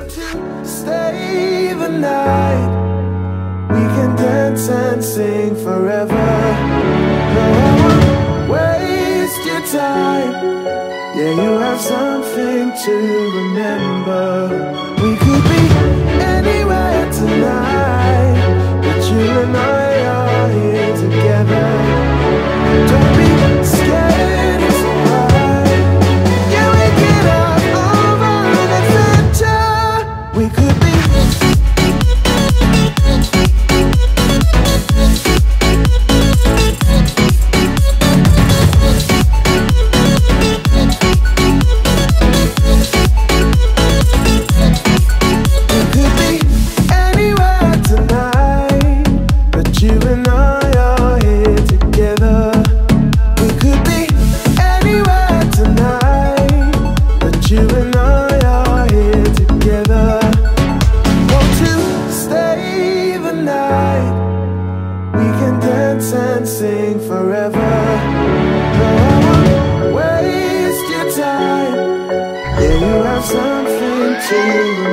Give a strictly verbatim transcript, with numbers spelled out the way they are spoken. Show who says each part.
Speaker 1: Want to stay the night? We can dance and sing forever. No, I won't waste your time. Yeah, you have something to remember. We could be anywhere tonight, but you and I are here together. Don't be scared, it's alright. Yeah, we get out of an adventure. We could be and sing forever. No, I won't waste your time. Yeah, you have something to